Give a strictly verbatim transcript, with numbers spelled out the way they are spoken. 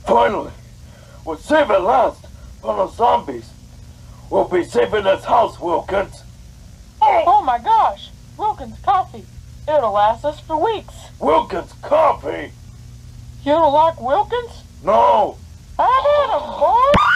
Finally, we're safe at last from the zombies. We'll be safe in this house, Wilkins. Oh my gosh! Wilkins coffee. It'll last us for weeks. Wilkins coffee? You don't like Wilkins? No. I had a boy.